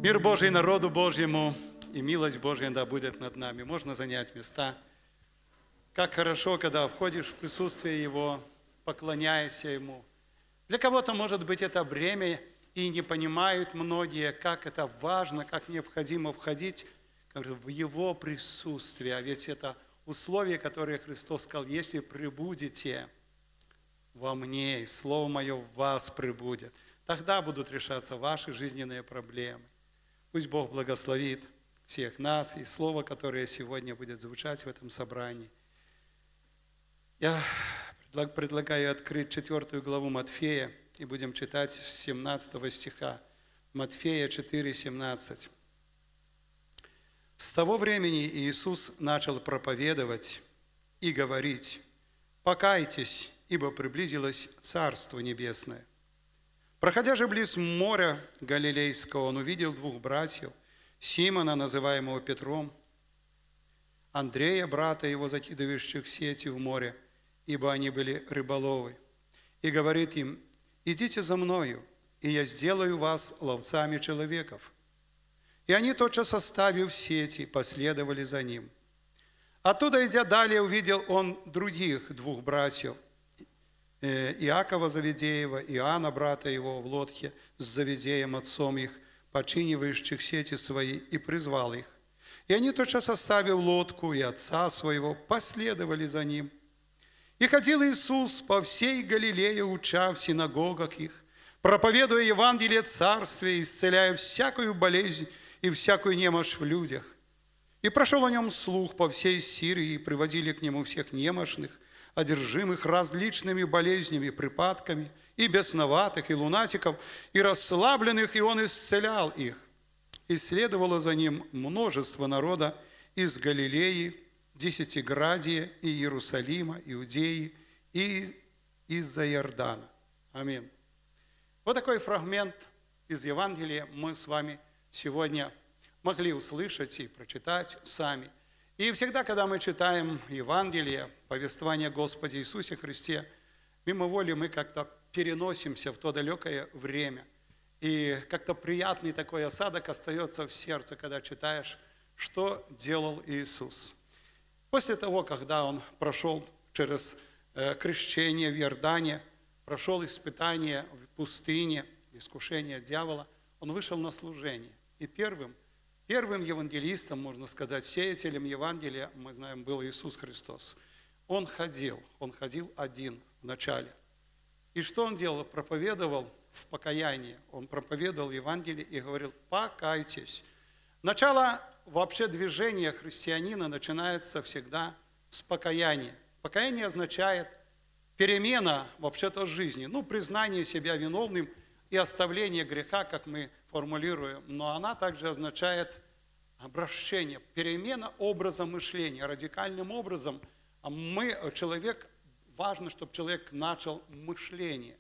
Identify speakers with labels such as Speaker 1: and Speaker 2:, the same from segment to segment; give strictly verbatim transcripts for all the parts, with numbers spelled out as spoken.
Speaker 1: Мир Божий народу Божьему и милость Божья да будет над нами. Можно занять места. Как хорошо, когда входишь в присутствие Его, поклоняешься Ему. Для кого-то, может быть, это бремя, и не понимают многие, как это важно, как необходимо входить в Его присутствие. А ведь это условие, которое Христос сказал: если пребудете во мне, и Слово Мое в вас пребудет, тогда будут решаться ваши жизненные проблемы. Пусть Бог благословит всех нас и Слово, которое сегодня будет звучать в этом собрании. Я предлагаю открыть четвертую главу Матфея, и будем читать с семнадцатого стиха. Матфея четыре, семнадцать. С того времени Иисус начал проповедовать и говорить: «Покайтесь, ибо приблизилось Царство Небесное». Проходя же близ моря Галилейского, он увидел двух братьев, Симона, называемого Петром, Андрея, брата его, закидывающих сети в море, ибо они были рыболовы, и говорит им: «Идите за мною, и я сделаю вас ловцами человеков». И они, тотчас оставив сети, последовали за ним. Оттуда, идя далее, увидел он других двух братьев, Иакова Завидеева, Иоанна, брата его, в лодке с Завидеем, отцом их, починивающих сети свои, и призвал их. И они, тотчас оставив лодку и отца своего, последовали за ним. И ходил Иисус по всей Галилее, уча в синагогах их, проповедуя Евангелие Царствия, исцеляя всякую болезнь и всякую немощь в людях. И прошел о нем слух по всей Сирии, и приводили к нему всех немощных, одержимых различными болезнями, припадками, и бесноватых, и лунатиков, и расслабленных, и он исцелял их. И следовало за ним множество народа из Галилеи, Десятиградия, и Иерусалима, Иудеи, и из-за Иордана. Аминь. Вот такой фрагмент из Евангелия мы с вами сегодня могли услышать и прочитать сами. И всегда, когда мы читаем Евангелие, повествование о Господе Иисусе Христе, мимо воли мы как-то переносимся в то далекое время. И как-то приятный такой осадок остается в сердце, когда читаешь, что делал Иисус. После того, когда Он прошел через крещение в Иордане, прошел испытание в пустыне, искушение дьявола, Он вышел на служение. И первым, первым евангелистом, можно сказать, сеятелем Евангелия, мы знаем, был Иисус Христос. Он ходил, Он ходил один вначале. И что Он делал? Проповедовал в покаянии. Он проповедовал Евангелие и говорил: «Покайтесь». Начало вообще движения христианина начинается всегда с покаяния. Покаяние означает перемена вообще-то жизни, ну, признание себя виновным и оставление греха, как мы формулируем, но она также означает обращение, перемена образа мышления. Радикальным образом мы, человек, важно, чтобы человек начал мышление.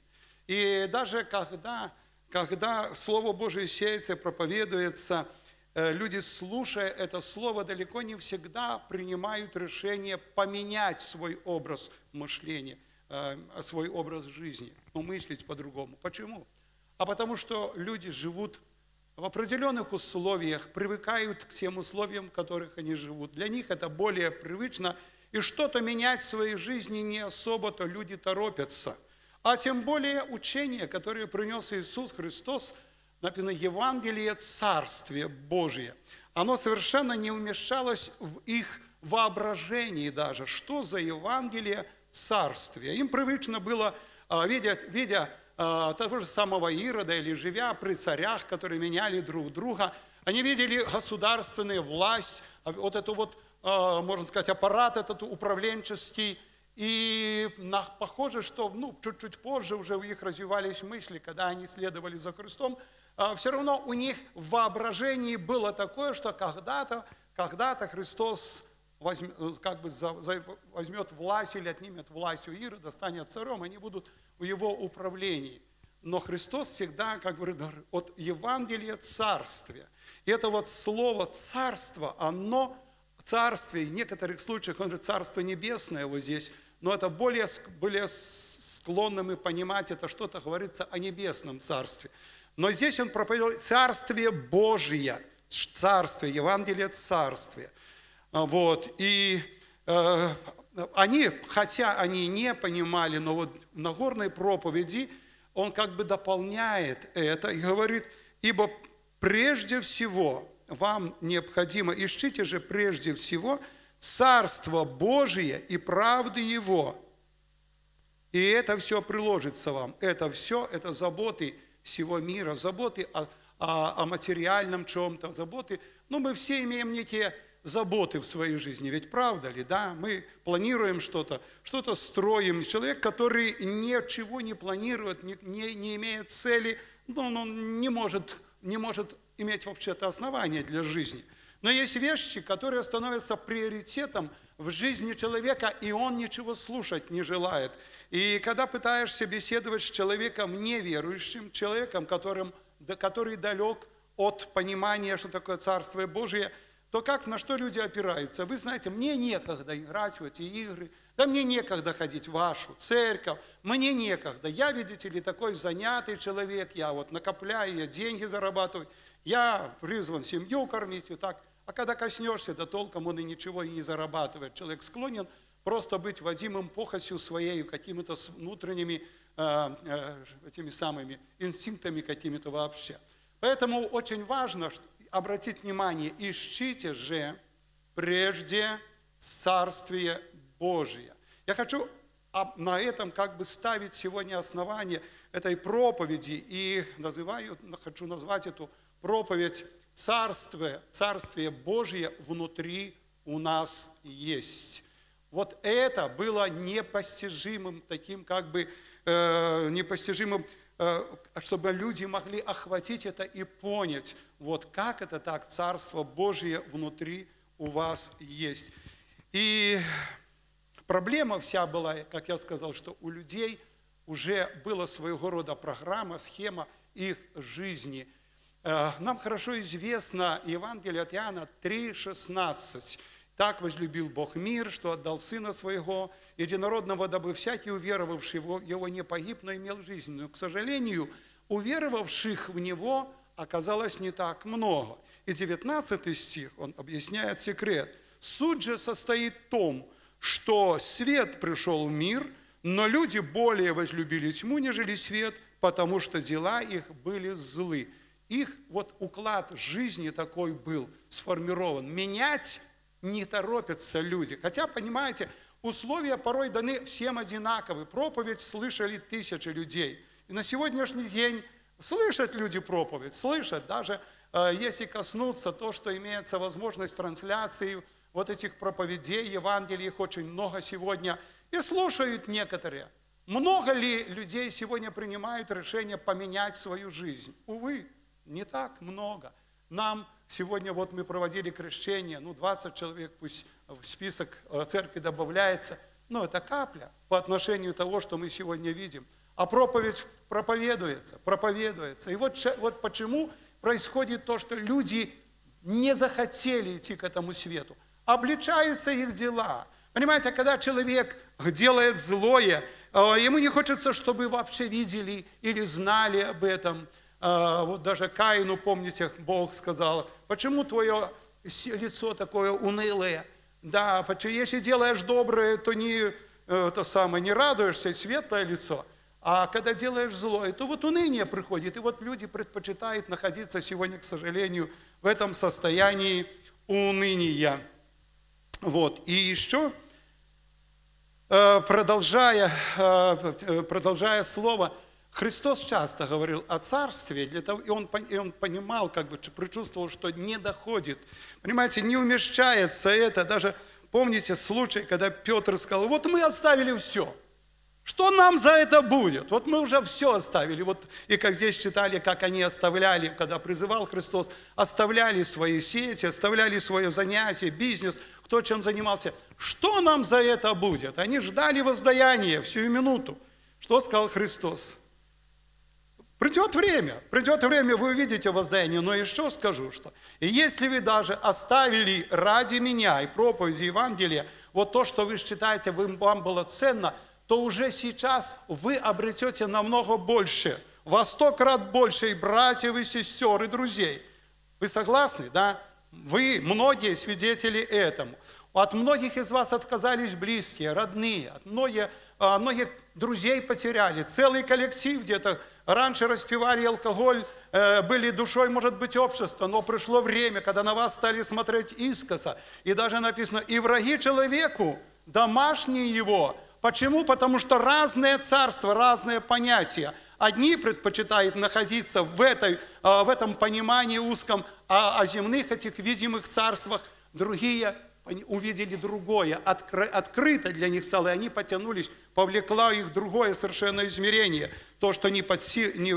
Speaker 1: И даже когда, когда Слово Божие сеется, проповедуется, люди, слушая это Слово, далеко не всегда принимают решение поменять свой образ мышления, свой образ жизни, но мыслить по-другому. Почему? А потому что люди живут в определенных условиях, привыкают к тем условиям, в которых они живут. Для них это более привычно, и что-то менять в своей жизни не особо-то люди торопятся. А тем более учение, которое принес Иисус Христос, написано Евангелие Царствия Божие, оно совершенно не умещалось в их воображении даже. Что за Евангелие Царствия? Им привычно было, видя, видя того же самого Ирода или живя при царях, которые меняли друг друга, они видели государственную власть, вот эту вот, можно сказать, аппарат этот управленческий. И похоже, что ну, чуть-чуть позже уже у них развивались мысли, когда они следовали за Христом, все равно у них в воображении было такое, что когда-то, когда-то Христос возьмет, как бы возьмет власть или отнимет власть у Ирода, станет царем, они будут в его управлении. Но Христос всегда, как говорит, от Евангелия Царствия. И это вот слово «царство», оно, царствие, в некоторых случаях, он же Царство Небесное вот здесь, но это более, более склонны мы понимать, это что-то говорится о Небесном Царстве. Но здесь он проповедовал Царствие Божие, Царствие, Евангелие Царствия. Вот. И э, они, хотя они не понимали, но вот в Нагорной проповеди он как бы дополняет это и говорит: ибо прежде всего вам необходимо, ищите же прежде всего Царство Божие и правды Его. И это все приложится вам. Это все, это заботы всего мира, заботы о, о, о материальном чем-то, заботы. Ну, мы все имеем некие заботы в своей жизни, ведь правда ли, да? Мы планируем что-то, что-то строим. Человек, который ничего не планирует, не, не, не имеет цели, ну, он не может, не может иметь вообще-то основания для жизни. Но есть вещи, которые становятся приоритетом в жизни человека, и он ничего слушать не желает. И когда пытаешься беседовать с человеком неверующим, человеком, которым, который далек от понимания, что такое Царствие Божие, то как, на что люди опираются? Вы знаете, мне некогда играть в эти игры, да мне некогда ходить в вашу церковь, мне некогда. Я, видите ли, такой занятый человек, я вот накопляю, я деньги зарабатываю, я призван семью кормить и так. А когда коснешься, да толком он и ничего и не зарабатывает. Человек склонен просто быть водимым похотью своей, какими-то внутренними э, э, этими самыми инстинктами какими-то вообще. Поэтому очень важно обратить внимание: ищите же прежде Царствие Божие. Я хочу на этом как бы ставить сегодня основание этой проповеди и называю, хочу назвать эту проповедь «Царствие, Царствие Божие внутри у нас есть». Вот это было непостижимым, таким как бы э, непостижимым, э, чтобы люди могли охватить это и понять, вот как это так, Царство Божие внутри у вас есть. И проблема вся была, как я сказал, что у людей уже была своего рода программа, схема их жизни. Нам хорошо известно Евангелие от Иоанна три шестнадцать. «Так возлюбил Бог мир, что отдал Сына Своего, единородного, дабы всякий уверовавший в Его не погиб, но имел жизнь». Но, к сожалению, уверовавших в Него оказалось не так много. И девятнадцатый стих, он объясняет секрет. «Суть же состоит в том, что свет пришел в мир, но люди более возлюбили тьму, нежели свет, потому что дела их были злы». Их вот уклад жизни такой был сформирован. Менять не торопятся люди. Хотя, понимаете, условия порой даны всем одинаковые. Проповедь слышали тысячи людей. И на сегодняшний день слышат люди проповедь, слышат. Даже э, если коснуться то, что имеется возможность трансляции вот этих проповедей, Евангелий, их очень много сегодня, и слушают некоторые. Много ли людей сегодня принимают решение поменять свою жизнь? Увы. Не так много. Нам сегодня, вот мы проводили крещение, ну, двадцать человек, пусть в список церкви добавляется, но это капля по отношению того, что мы сегодня видим. А проповедь проповедуется, проповедуется. И вот, вот почему происходит то, что люди не захотели идти к этому свету. Обличаются их дела. Понимаете, когда человек делает злое, ему не хочется, чтобы вообще видели или знали об этом. Вот даже Каину, помните, Бог сказал: почему твое лицо такое унылое? Да, если делаешь доброе, то не, то самое, не радуешься, светлое лицо. А когда делаешь злое, то вот уныние приходит. И вот люди предпочитают находиться сегодня, к сожалению, в этом состоянии уныния. Вот. И еще, продолжая, продолжая слово, Христос часто говорил о царстве, для того, и, он, и он понимал, как бы предчувствовал, что не доходит. Понимаете, не умещается это. Даже помните случай, когда Петр сказал: вот мы оставили все. Что нам за это будет? Вот мы уже все оставили. Вот, и как здесь читали, как они оставляли, когда призывал Христос, оставляли свои сети, оставляли свое занятие, бизнес, кто чем занимался. Что нам за это будет? Они ждали воздаяния всю минуту. Что сказал Христос? Придет время, придет время, вы увидите воздаяние, но еще скажу, что если вы даже оставили ради меня и проповеди Евангелия, вот то, что вы считаете, вам было ценно, то уже сейчас вы обретете намного больше. во сто крат больше и братьев, и сестер, и друзей. Вы согласны, да? Вы, многие свидетели этому. От многих из вас отказались близкие, родные, от многих, многих друзей потеряли, целый коллектив где-то. Раньше распивали алкоголь, были душой, может быть, общества, но пришло время, когда на вас стали смотреть искоса. И даже написано, и враги человеку, домашние его. Почему? Потому что разные царства, разные понятия. Одни предпочитают находиться в, этой, в этом понимании узком, а о земных этих видимых царствах, другие увидели другое, открыто для них стало, и они потянулись, повлекло их другое совершенно измерение, то, что не, подси, не,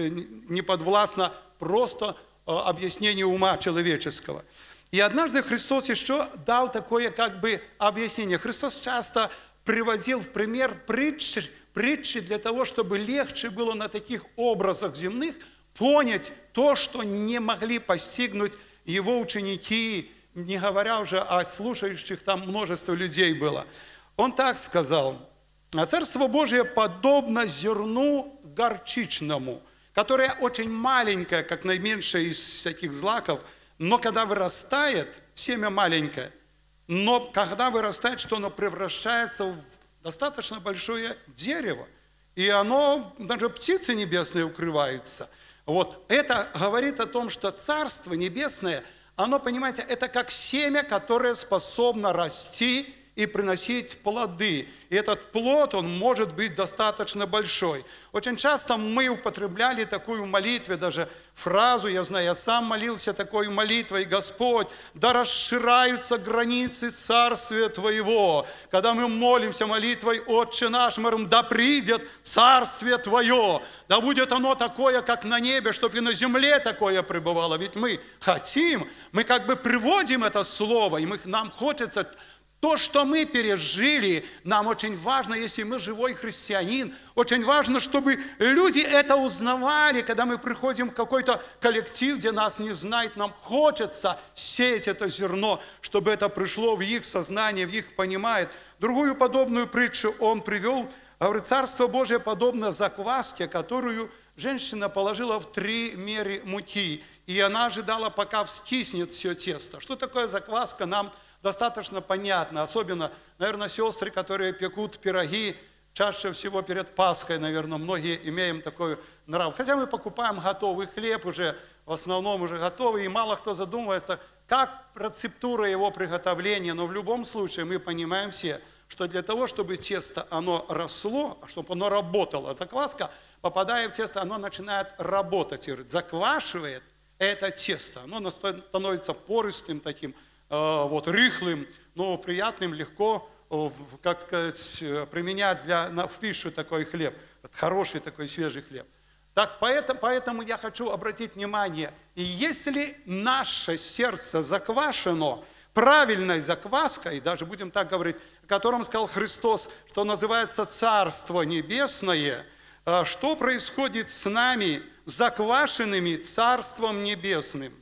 Speaker 1: не подвластно просто объяснению ума человеческого. И однажды Христос еще дал такое как бы объяснение. Христос часто приводил в пример притчи, притчи для того, чтобы легче было на таких образах земных понять то, что не могли постигнуть его ученики, не говоря уже о слушающих, там множество людей было. Он так сказал: «Царство Божие подобно зерну горчичному, которое очень маленькое, как наименьшее из всяких злаков, но когда вырастает, семя маленькое, но когда вырастает, что оно превращается в достаточно большое дерево, и оно, даже птицы небесные укрываются». Вот это говорит о том, что Царство Небесное, оно, понимаете, это как семя, которое способно расти и приносить плоды. И этот плод, он может быть достаточно большой. Очень часто мы употребляли такую в молитве, даже фразу, я знаю, я сам молился такой молитвой: «Господь, да расширяются границы Царствия Твоего». Когда мы молимся молитвой «Отче наш», мы говорим: «Да придет Царствие Твое, да будет оно такое, как на небе, чтобы и на земле такое пребывало». Ведь мы хотим, мы как бы приводим это слово, и мы, нам хочется... То, что мы пережили, нам очень важно, если мы живой христианин, очень важно, чтобы люди это узнавали, когда мы приходим в какой-то коллектив, где нас не знает, нам хочется сеять это зерно, чтобы это пришло в их сознание, в их понимание. Другую подобную притчу он привел, говорит: «Царство Божие подобно закваске, которую женщина положила в три меры муки, и она ожидала, пока вскиснет все тесто». Что такое закваска, нам достаточно понятно, особенно, наверное, сестры, которые пекут пироги, чаще всего перед Пасхой, наверное, многие имеем такой нрав. Хотя мы покупаем готовый хлеб уже, в основном уже готовый, и мало кто задумывается, как рецептура его приготовления, но в любом случае мы понимаем все, что для того, чтобы тесто, оно росло, чтобы оно работало, закваска, попадая в тесто, оно начинает работать, и заквашивает это тесто, оно становится пористым таким, вот, рыхлым, но приятным, легко, как сказать, применять для, на, в пищу такой хлеб, хороший такой свежий хлеб. Так, поэтому, поэтому я хочу обратить внимание, и если наше сердце заквашено правильной закваской, даже будем так говорить, о котором сказал Христос, что называется Царство Небесное, что происходит с нами, заквашенными Царством Небесным?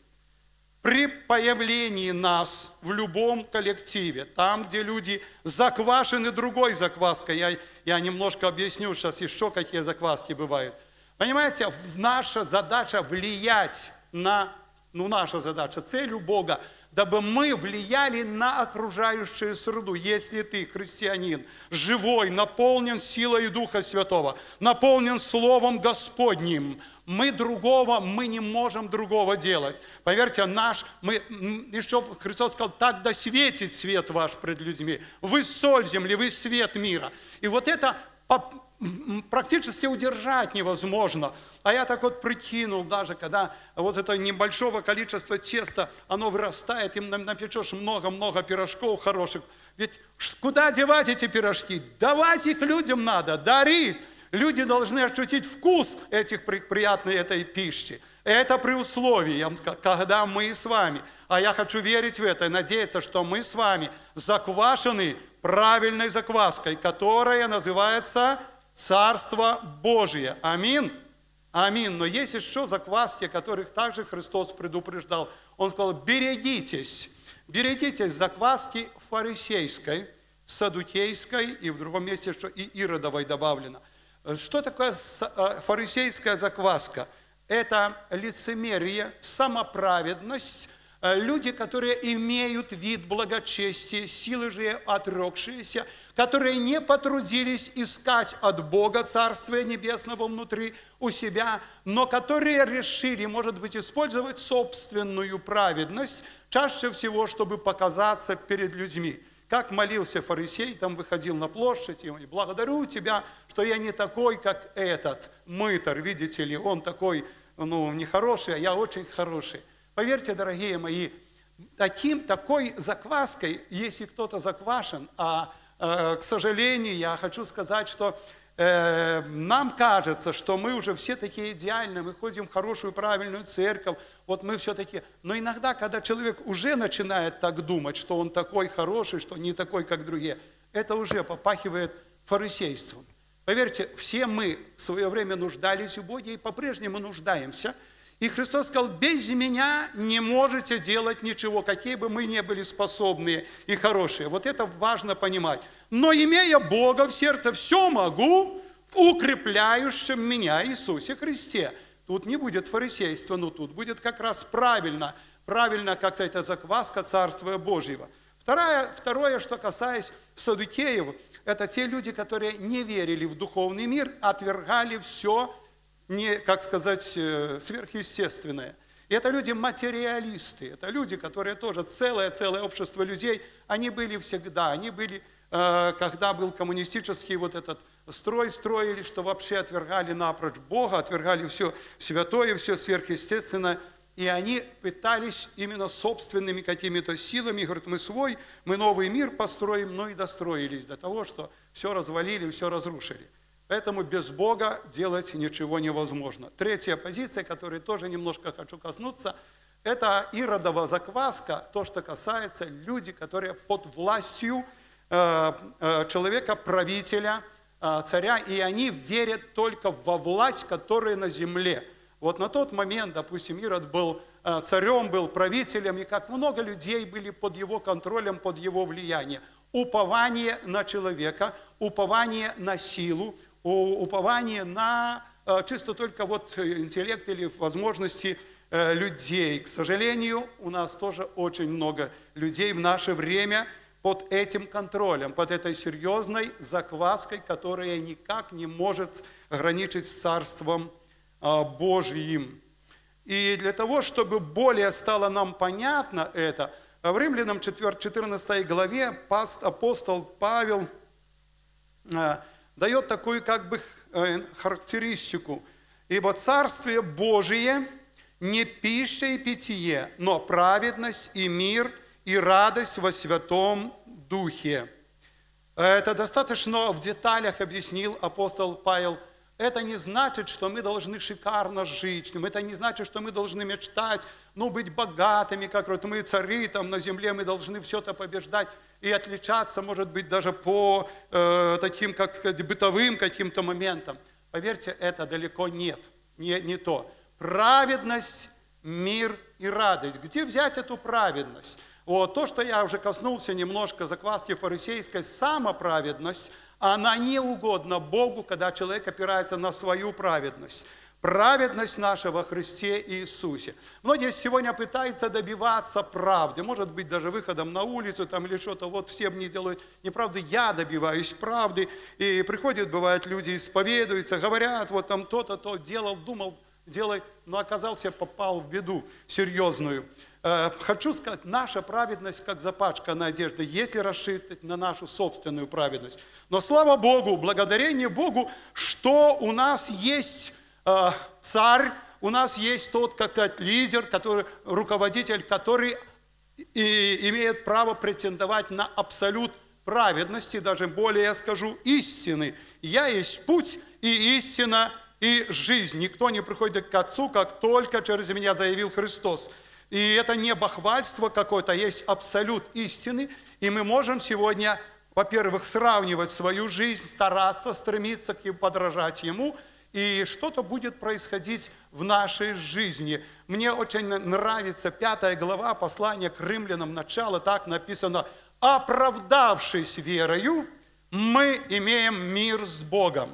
Speaker 1: При появлении нас в любом коллективе, там, где люди заквашены другой закваской, я, я немножко объясню сейчас еще, какие закваски бывают. Понимаете, наша задача влиять на, ну наша задача, цель у Бога, дабы мы влияли на окружающую среду. Если ты, христианин, живой, наполнен силой Духа Святого, наполнен Словом Господним, мы другого, мы не можем другого делать. Поверьте, наш, мы, еще Христос сказал: так да светит свет ваш пред людьми. Вы соль земли, вы свет мира. И вот это практически удержать невозможно. А я так вот прикинул, даже когда вот это небольшого количества теста, оно вырастает, им напечешь много-много пирожков хороших. Ведь куда девать эти пирожки? Давать их людям надо, дарить. Люди должны ощутить вкус этих приятной этой пищи. Это при условии, я вам сказал, когда мы с вами, а я хочу верить в это и надеяться, что мы с вами заквашены правильной закваской, которая называется Царство Божие. Аминь. Аминь. Но есть еще закваски, о которых также Христос предупреждал. Он сказал: берегитесь, берегитесь закваски фарисейской, саддукейской, и в другом месте, что и иродовой добавлено. Что такое фарисейская закваска? Это лицемерие, самоправедность, люди, которые имеют вид благочестия, силы же отрекшиеся, которые не потрудились искать от Бога Царствия Небесного внутри у себя, но которые решили, может быть, использовать собственную праведность, чаще всего, чтобы показаться перед людьми. Как молился фарисей, там выходил на площадь, и благодарю тебя, что я не такой, как этот мытарь, видите ли, он такой, ну, нехороший, а я очень хороший. Поверьте, дорогие мои, таким, такой закваской, если кто-то заквашен, а, э, к сожалению, я хочу сказать, что э, нам кажется, что мы уже все такие идеальные, мы ходим в хорошую, правильную церковь, вот мы все такие. Но иногда, когда человек уже начинает так думать, что он такой хороший, что не такой, как другие, это уже попахивает фарисейством. Поверьте, все мы в свое время нуждались в Боге и по-прежнему нуждаемся. И Христос сказал, без меня не можете делать ничего, какие бы мы ни были способные и хорошие. Вот это важно понимать. Но имея Бога в сердце, все могу в укрепляющем меня Иисусе Христе. Тут не будет фарисейства, но тут будет как раз правильно, правильно как-то эта закваска Царства Божьего. Второе, второе, что касаясь саддукеев, это те люди, которые не верили в духовный мир, отвергали все, не, как сказать, сверхъестественное. И это люди материалисты, это люди, которые тоже целое-целое общество людей, они были всегда, они были, когда был коммунистический вот этот строй, строили, что вообще отвергали напрочь Бога, отвергали все святое, все сверхъестественное, и они пытались именно собственными какими-то силами, говорят, мы свой, мы новый мир построим, но и достроились до того, что все развалили, все разрушили. Поэтому без Бога делать ничего невозможно. Третья позиция, которой тоже немножко хочу коснуться, это иродова закваска, то, что касается людей, которые под властью э, э, человека, правителя, э, царя, и они верят только во власть, которая на земле. Вот на тот момент, допустим, Ирод был э, царем, был правителем, и как много людей были под его контролем, под его влиянием. Упование на человека, упование на силу, упование на чисто только вот интеллект или возможности людей. К сожалению, у нас тоже очень много людей в наше время под этим контролем, под этой серьезной закваской, которая никак не может граничить с Царством Божьим. И для того, чтобы более стало нам понятно это, в Римлянам четырнадцатой главе апостол Павел дает такую как бы характеристику. «Ибо Царствие Божие не пища и питье, но праведность и мир и радость во Святом Духе». Это достаточно в деталях объяснил апостол Павел. Это не значит, что мы должны шикарно жить, это не значит, что мы должны мечтать, ну, быть богатыми, как вот мы цари там на земле, мы должны все это побеждать и отличаться, может быть, даже по э, таким, как сказать, бытовым каким-то моментам. Поверьте, это далеко нет, не, не то. Праведность, мир и радость. Где взять эту праведность? Вот то, что я уже коснулся немножко закваски фарисейской, самоправедность, она не угодна Богу, когда человек опирается на свою праведность. Праведность наша во Христе Иисусе. Многие сегодня пытаются добиваться правды, может быть, даже выходом на улицу там, или что-то, вот все мне делают неправды, я добиваюсь правды. И приходят, бывают, люди исповедуются, говорят, вот там то-то, то делал, думал, делай, но оказался, попал в беду серьезную. Хочу сказать, наша праведность, как запачканная одежда, если расширить на нашу собственную праведность. Но слава Богу, благодарение Богу, что у нас есть э, царь, у нас есть тот, как сказать, лидер, который, руководитель, который и, имеет право претендовать на абсолют праведности, даже более, я скажу, истины. Я есть путь и истина и жизнь. Никто не приходит к Отцу, как только через меня заявил Христос. И это не бахвальство какое-то, а есть абсолют истины. И мы можем сегодня, во-первых, сравнивать свою жизнь, стараться, стремиться к подражать Ему. И что-то будет происходить в нашей жизни. Мне очень нравится пятая глава послания к римлянам, начало, так написано: «Оправдавшись верою, мы имеем мир с Богом».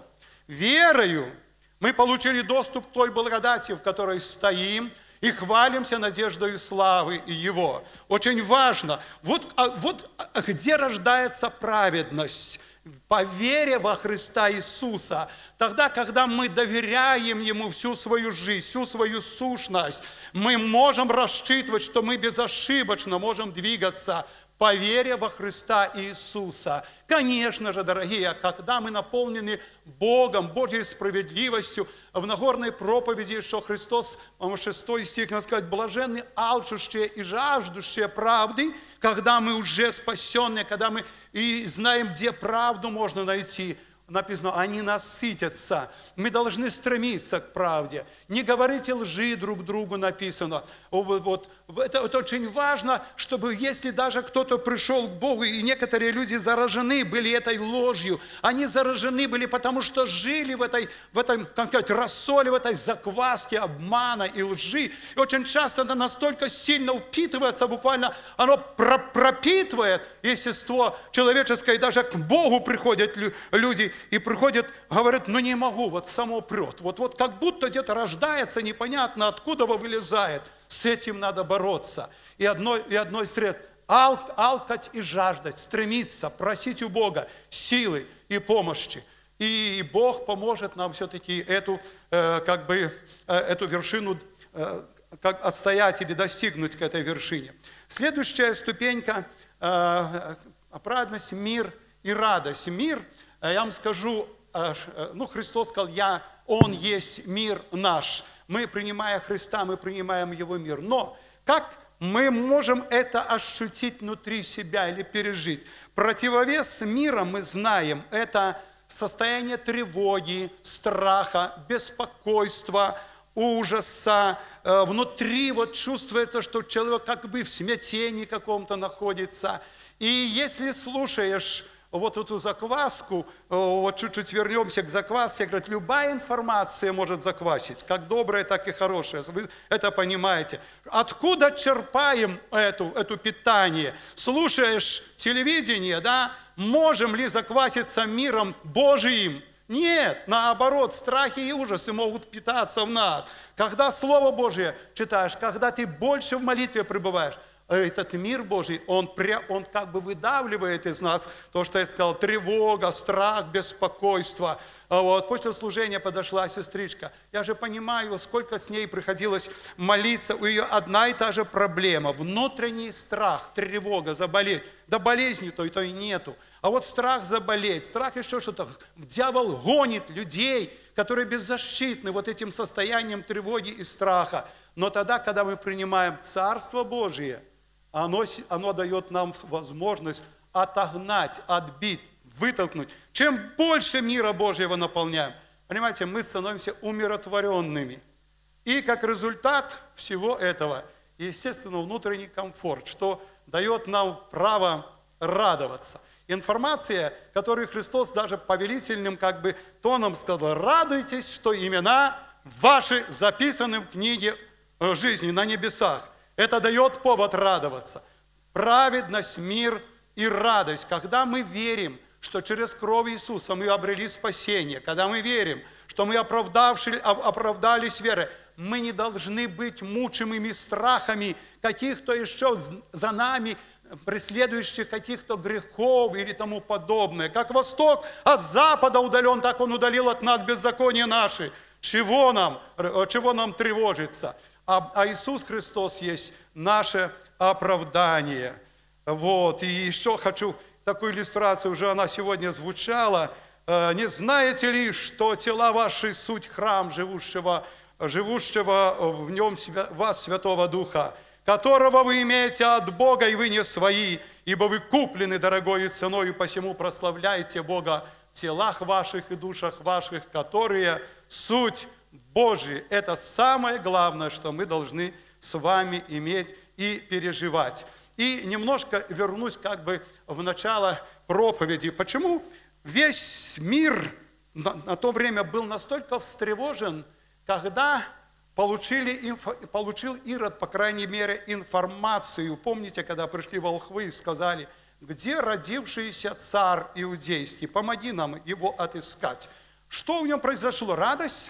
Speaker 1: Верою мы получили доступ к той благодати, в которой стоим, и хвалимся надеждой славы Его. Очень важно. Вот, вот где рождается праведность. По вере во Христа Иисуса. Тогда, когда мы доверяем Ему всю свою жизнь, всю свою сущность, мы можем рассчитывать, что мы безошибочно можем двигаться по вере во Христа Иисуса. Конечно же, дорогие, когда мы наполнены Богом, Божьей справедливостью, в Нагорной проповеди, что Христос, шестой стих, надо сказать, блаженны алчущие и жаждущие правды, когда мы уже спасенные, когда мы и знаем, где правду можно найти. Написано, они насытятся. Мы должны стремиться к правде. Не говорите лжи друг другу, написано. Вот, это, это очень важно, чтобы если даже кто-то пришел к Богу, и некоторые люди заражены были этой ложью, они заражены были, потому что жили в этой, в этом, как сказать, рассоле, в этой закваске обмана и лжи. И очень часто это настолько сильно впитывается, буквально оно пропитывает естество человеческое, и даже к Богу приходят люди, и приходят, говорят, ну не могу, вот само прет. Вот, вот как будто где-то рождается, непонятно откуда вылезает. С этим надо бороться. И одно, и одно из средств – ал, алкать и жаждать, стремиться, просить у Бога силы и помощи. И Бог поможет нам все-таки эту, э, как бы, э, эту вершину э, как отстоять или достигнуть к этой вершине. Следующая ступенька э, – праведность, мир и радость. Мир – я вам скажу, ну, Христос сказал, я, Он есть мир наш. Мы, принимая Христа, мы принимаем Его мир. Но как мы можем это ощутить внутри себя или пережить? Противовес мира, мы знаем, это состояние тревоги, страха, беспокойства, ужаса. Внутри вот чувствуется, что человек как бы в смятении каком-то находится. И если слушаешь вот эту закваску, вот чуть-чуть вернемся к закваске, говорят, любая информация может заквасить, как добрая, так и хорошая. Вы это понимаете. Откуда черпаем эту, эту питание? Слушаешь телевидение, да? Можем ли закваситься миром Божиим? Нет, наоборот, страхи и ужасы могут питаться в нас. Когда Слово Божие читаешь, когда ты больше в молитве пребываешь, этот мир Божий, он, он как бы выдавливает из нас то, что я сказал, тревога, страх, беспокойство. Вот. После служения подошла сестричка. Я же понимаю, сколько с ней приходилось молиться. У нее одна и та же проблема. Внутренний страх, тревога, заболеть. Да болезни той, той нету. А вот страх заболеть, страх еще что-то. Дьявол гонит людей, которые беззащитны вот этим состоянием тревоги и страха. Но тогда, когда мы принимаем Царство Божие, Оно, оно дает нам возможность отогнать, отбить, вытолкнуть. Чем больше мира Божьего наполняем, понимаете, мы становимся умиротворенными. И как результат всего этого, естественно, внутренний комфорт, что дает нам право радоваться. Информация, которую Христос даже повелительным как бы тоном сказал, радуйтесь, что имена ваши записаны в книге жизни на небесах. Это дает повод радоваться. Праведность, мир и радость. Когда мы верим, что через кровь Иисуса мы обрели спасение, когда мы верим, что мы оправдались верой, мы не должны быть мучимыми страхами каких-то еще за нами преследующих каких-то грехов или тому подобное. Как Восток от Запада удален, так Он удалил от нас беззаконие наши. Чего нам, чего нам тревожиться? А, а Иисус Христос есть наше оправдание. Вот. И еще хочу такую иллюстрацию, уже она сегодня звучала. Не знаете ли, что тела ваши суть храм живущего, живущего в нем вас Святого Духа, которого вы имеете от Бога, и вы не свои, ибо вы куплены дорогою ценой, и посему прославляйте Бога в телах ваших и душах ваших, которые суть Божий. Это самое главное, что мы должны с вами иметь и переживать. И немножко вернусь как бы в начало проповеди. Почему весь мир на, на то время был настолько встревожен, когда получили, получил Ирод, по крайней мере, информацию. Помните, когда пришли волхвы и сказали, где родившийся царь иудейский, помоги нам его отыскать. Что в нем произошло? Радость,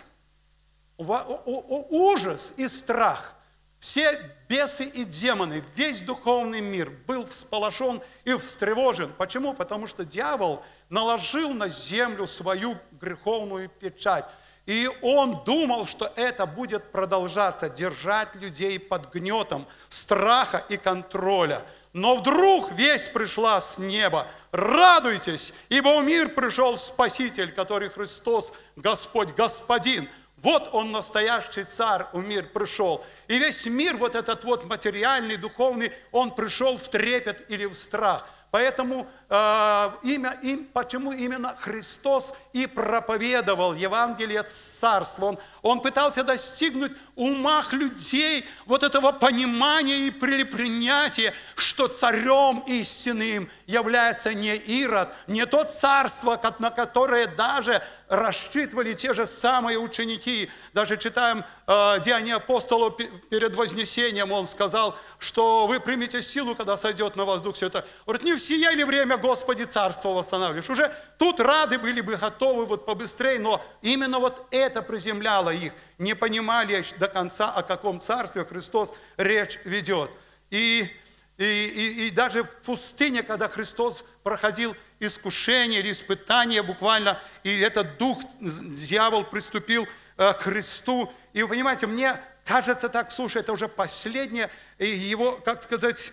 Speaker 1: ужас и страх. Все бесы и демоны, весь духовный мир был всполошен и встревожен. Почему? Потому что дьявол наложил на землю свою греховную печать. И он думал, что это будет продолжаться, держать людей под гнетом страха и контроля. Но вдруг весть пришла с неба. Радуйтесь, ибо в мир пришел Спаситель, который Христос, Господь, Господин. Вот он, настоящий царь, в мир пришел. И весь мир, вот этот вот материальный, духовный, он пришел в трепет или в страх. Поэтому э, имя, им, почему именно Христос и проповедовал Евангелие Царства? Он, он пытался достигнуть в умах людей вот этого понимания и принятия, что царем истинным является не Ирод, не то царство, на которое даже рассчитывали те же самые ученики. Даже читаем э, Деяния апостолов перед Вознесением, он сказал, что вы примете силу, когда сойдет на вас Дух Святой. Говорит, не в сие ли время, Господи, царство восстанавливаешь? Уже тут рады были бы, готовы вот побыстрее, но именно вот это приземляло их. Не понимали до конца, о каком царстве Христос речь ведет. И, и, и, и даже в пустыне, когда Христос проходил искушение или испытание буквально, и этот дух, дьявол приступил э, к Христу. И вы понимаете, мне кажется так, слушай, это уже последнее, его, как сказать,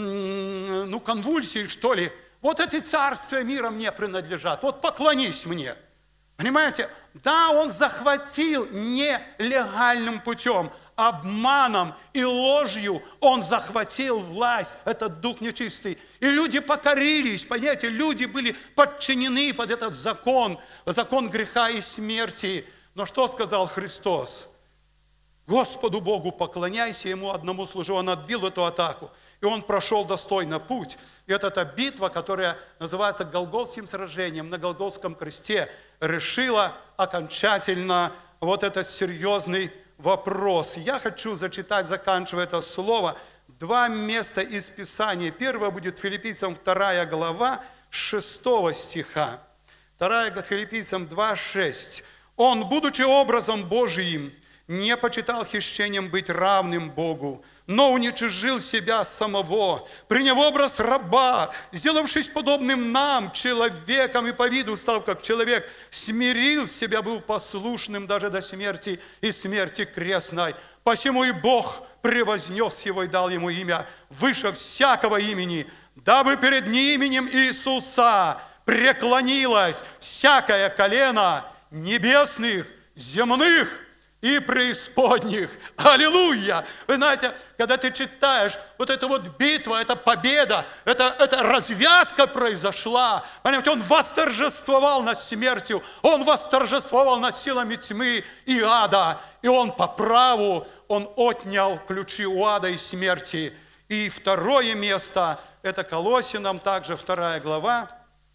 Speaker 1: ну, конвульсии, что ли. Вот эти царствия мира мне принадлежат, вот поклонись мне. Понимаете? Да, он захватил нелегальным путем, обманом и ложью он захватил власть, этот дух нечистый. И люди покорились, понимаете, люди были подчинены под этот закон, закон греха и смерти. Но что сказал Христос? Господу Богу поклоняйся, Ему одному служи. Он отбил эту атаку. И он прошел достойно путь. И это та битва, которая называется Голгофским сражением на Голгофском кресте, решила окончательно вот этот серьезный вопрос. Я хочу зачитать, заканчивая это слово, два места из Писания. Первое будет Филиппийцам вторая глава, шестого стиха. вторая Филиппийцам два, шесть. Он, будучи образом Божиим, не почитал хищением быть равным Богу, но уничижил себя самого, приняв образ раба, сделавшись подобным нам, человеком, и по виду стал как человек, смирил себя, был послушным даже до смерти и смерти крестной. Посему и Бог превознес его и дал ему имя выше всякого имени, дабы перед именем Иисуса преклонилось всякое колено небесных, земных и преисподних. Аллилуйя! Вы знаете, когда ты читаешь, вот эта вот битва, эта победа, это, это развязка произошла. Понимаете, он восторжествовал над смертью, он восторжествовал над силами тьмы и ада. И он по праву, он отнял ключи у ада и смерти. И второе место, это Колоссянам, также вторая глава.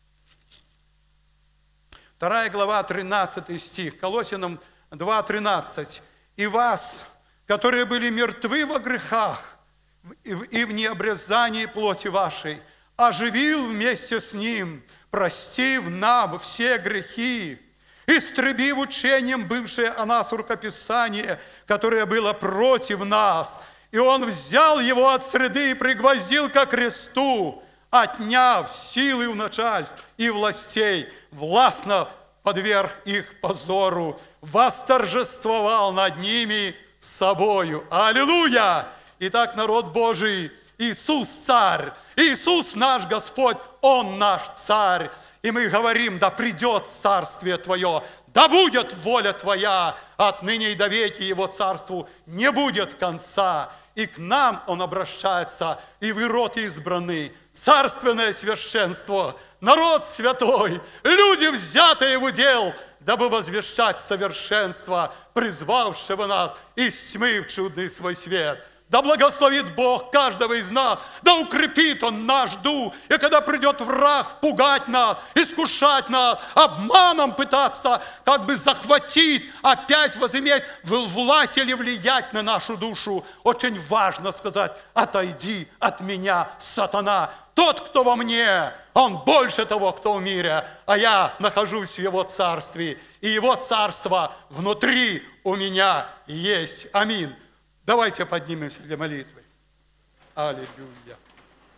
Speaker 1: Вторая глава, тринадцатый стих. Колоссянам два тринадцать. «И вас, которые были мертвы во грехах и в необрезании плоти вашей, оживил вместе с Ним, простив нам все грехи, истребив учением бывшее о нас рукописание, которое было против нас, и Он взял его от среды и пригвоздил ко кресту, отняв силы у начальств и властей, властно подверг их позору, восторжествовал над ними собою». Аллилуйя! Итак, народ Божий, Иисус царь, Иисус наш Господь, Он наш царь. И мы говорим, да придет царствие Твое, да будет воля Твоя, отныне и до веки Его царству не будет конца. И к нам Он обращается, и вы род избранный, царственное священство, народ святой, люди, взятые в удел, дабы возвещать совершенство, призвавшего нас из тьмы в чудный свой свет.
Speaker 2: Да благословит Бог каждого из нас, да укрепит Он наш дух. И когда придет враг пугать нас, искушать нас, обманом пытаться как бы захватить, опять возыметь власть или влиять на нашу душу, очень важно сказать: отойди от меня, сатана. Тот, кто во мне, он больше того, кто в мире, а я нахожусь в Его царстве, и Его царство внутри у меня есть. Аминь. Давайте поднимемся для молитвы. Аллилуйя.